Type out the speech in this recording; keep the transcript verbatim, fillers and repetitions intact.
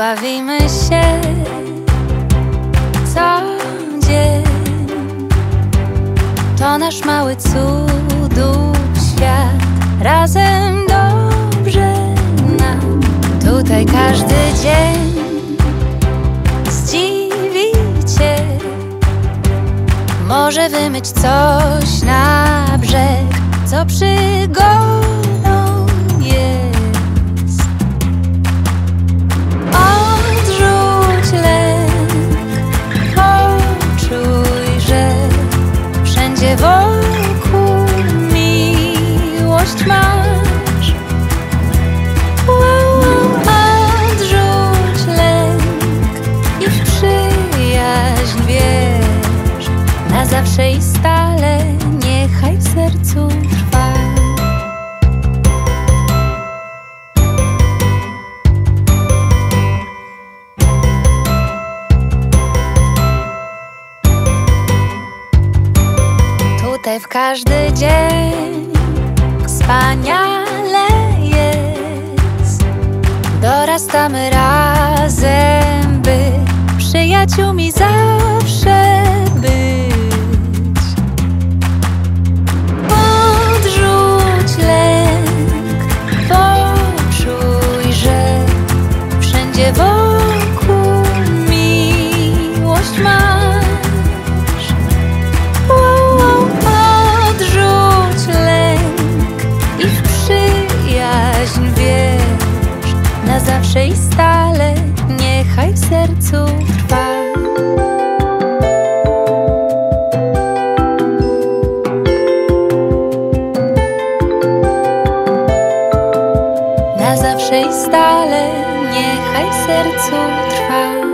Bawimy się co dzień, to nasz mały cudów świat. Razem dobrze nam tutaj każdy dzień. Zdziwi cię, może wymyć coś na brzeg, co przygodą jest. Odrzuć lęk, poczuj, że wszędzie wokół miłość masz. Odrzuć lęk i w przyjaźń wierz, na zawsze i stale niechaj w sercu trwa. Tutaj w każdy dzień wspaniale jest. Dorastamy razem, by przyjaciółmi zawsze być. Odrzuć lęk, poczuj, że wszędzie wokół miłość masz. Odrzuć lęk i w przyjaźń wierz, na zawsze i stale niechaj w sercu trwa. Na zawsze i stale niechaj w sercu trwa.